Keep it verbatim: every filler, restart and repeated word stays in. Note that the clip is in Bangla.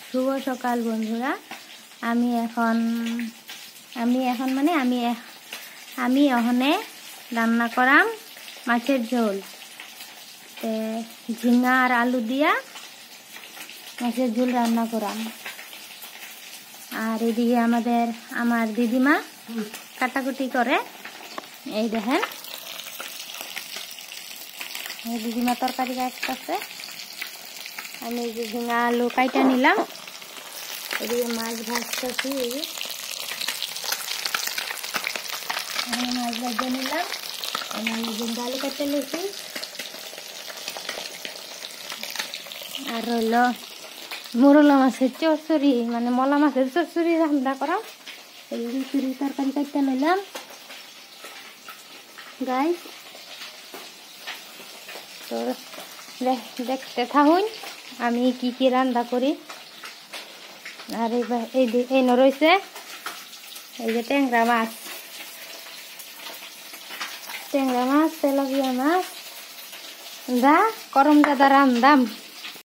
শুভ সকাল বন্ধুরা। আমি এখন আমি এখন মানে আমি আমি ওখানে রান্না করাম মাছের ঝোল। তে ঝিঙ্গা আর আলু দিয়া মাছের ঝোল রান্না করাম। আর এদিকে আমাদের আমার দিদিমা কাটাকুটি করে। এই দেখেন দিদিমা তরকারি কাটতেছে। আমি এই যে ঝিঙ্গা আলু কাইটা নিলাম। এদিকে মাছ ভাজতেছি। মাছ ভাজা নিলাম। আমি ঝিঙ্গা আলু কাটতে নিয়েছি। আর রইল মোরলা মাছের চচ্চড়ি, মানে মলা মাছের চচ্চড়ি রান্না করা। এই চুরি তরকারি কাটতে নিলাম গাইস। তো দেখতে থাকুন আমি কি কি রান্না করি। আর এই এই রয়েছে এই যে ট্যাংরা মাছ, ট্যাংরা মাছ, তেলাপিয়া মাছ দা করম দাদা রান্দাম।